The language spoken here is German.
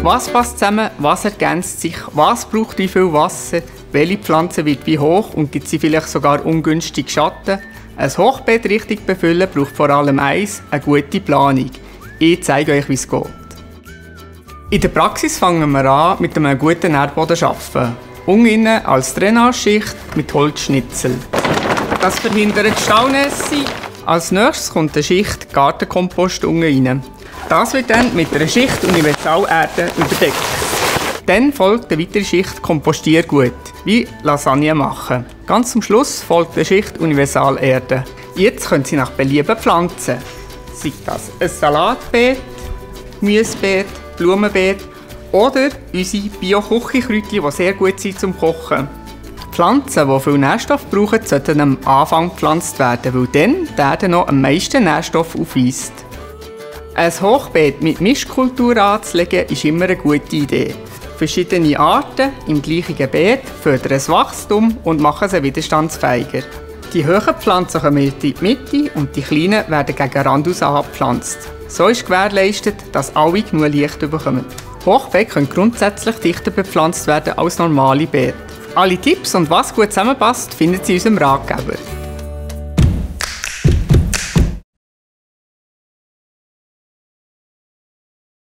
Was passt zusammen, was ergänzt sich, was braucht wie viel Wasser, welche Pflanze wird wie hoch und gibt sie vielleicht sogar ungünstig Schatten. Ein Hochbeet richtig befüllen braucht vor allem eins, eine gute Planung. Ich zeige euch, wie es geht. In der Praxis fangen wir an mit einem guten Nährboden zu arbeiten. Unten als Drainageschicht mit Holzschnitzel. Das verhindert Staunässe. Als nächstes kommt eine Schicht Gartenkompost unten rein. Das wird dann mit einer Schicht Universalerde überdeckt. Dann folgt eine weitere Schicht Kompostiergut, wie Lasagne machen. Ganz zum Schluss folgt eine Schicht Universalerde. Jetzt können Sie nach Belieben pflanzen. Sei das ein Salatbeet, Gemüsebeet, Blumenbeet oder unsere Bio-Küchenkräutchen, die sehr gut sind zum Kochen. Pflanzen, die viel Nährstoff brauchen, sollten am Anfang gepflanzt werden, weil dann die Erde noch am meisten Nährstoff aufweist. Ein Hochbeet mit Mischkultur anzulegen, ist immer eine gute Idee. Verschiedene Arten im gleichen Beet fördern das Wachstum und machen sie widerstandsfähiger. Die hohen Pflanzen kommen in die Mitte und die kleinen werden gegen Rand angepflanzt. So ist gewährleistet, dass alle genug Licht bekommen. Hochbeete können grundsätzlich dichter bepflanzt werden als normale Beete. Alle Tipps und was gut zusammenpasst, finden Sie in unserem Ratgeber.